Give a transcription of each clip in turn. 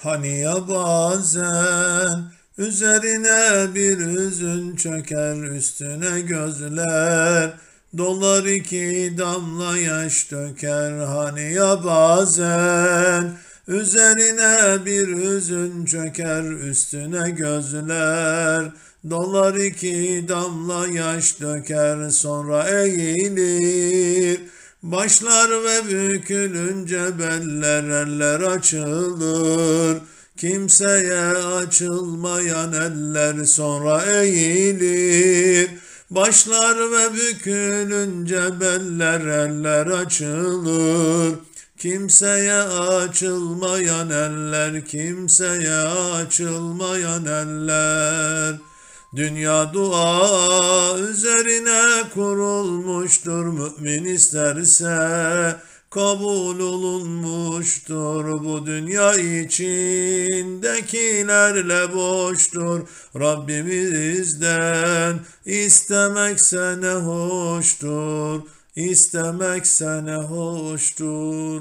Hani ya bazen üzerine bir hüzün çöker, üstüne gözler dolar, iki damla yaş döker. Hani ya bazen üzerine bir hüzün çöker, üstüne gözler dolar, iki damla yaş döker. Sonra eğilir başlar ve bükülünce beller, eller açılır kimseye açılmayan eller. Sonra eğilir başlar ve bükülünce beller, eller açılır kimseye açılmayan eller, kimseye açılmayan eller. Dünya dua üzerine kurulmuştur, mümin isterse kabul olunmuştur. Bu dünya içindekilerle boştur, Rabbimizden istemekse ne hoştur, istemekse ne hoştur.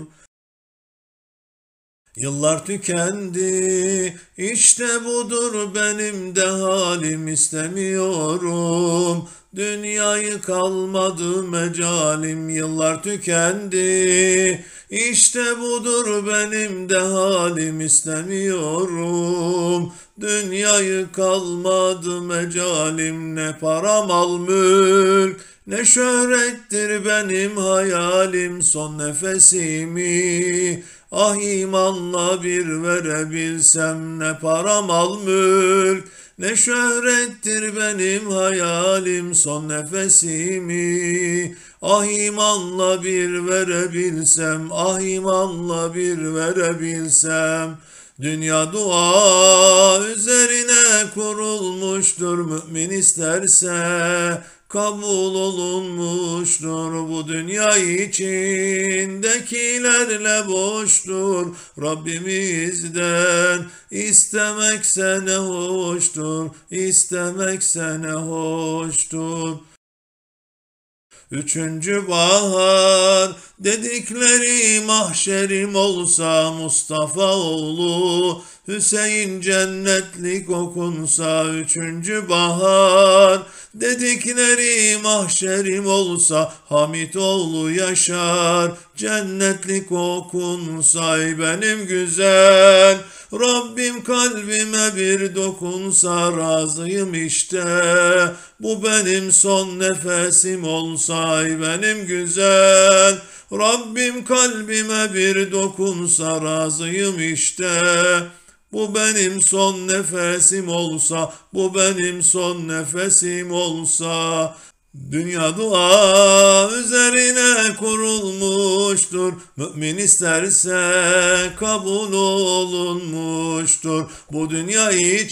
Yıllar tükendi, işte budur benim de halim, istemiyorum dünyayı, kalmadı mecalim. Yıllar tükendi, işte budur benim de halim, istemiyorum dünyayı, kalmadı mecalim. Ne para mal mülk ne şöhrettir benim hayalim, son nefesimi ah imanla bir verebilsem. Ne para mal mülk ne şöhrettir benim hayalim, son nefesimi ah imanla bir verebilsem, ah imanla bir verebilsem. Dünya dua üzerine kurulmuştur, mümin isterse kabul olunmuştur. Bu dünya içindekilerle boştur, Rabbimizden istemekse ne hoştur, istemekse ne hoştur. Üçüncü bahar dedikleri mahşerim olsa, Mustafa oğlu Hüseyin cennetlik okunsa. Üçüncü bahar dedikleri mahşerim olsa, Hamit oğlu Yaşar cennetlik okunsa. Ey benim güzel Rabbim, kalbime bir dokunsa, razıyım işte bu benim son nefesim olsa. Ey benim güzel Rabbim, kalbime bir dokunsa, razıyım işte bu benim son nefesim olsa, bu benim son nefesim olsa. Dünya dua üzerine kurulmuştur, mümin isterse kabul olunmuştur. Bu dünya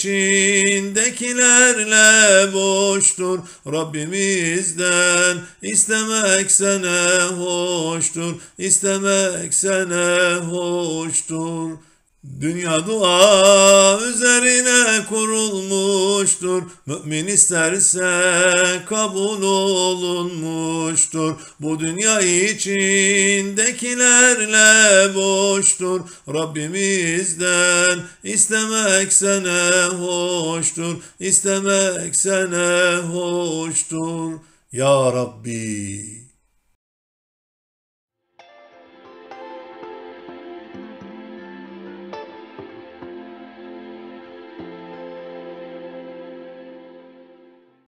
içindekilerle boştur, Rabbimizden istemekse ne hoştur, istemekse ne hoştur. Dünya dua üzerine kurulmuştur, mümin isterse kabul olunmuştur. Bu dünya içindekilerle boştur, Rabbimizden istemekse ne hoştur, istemekse ne hoştur. Ya Rabbi.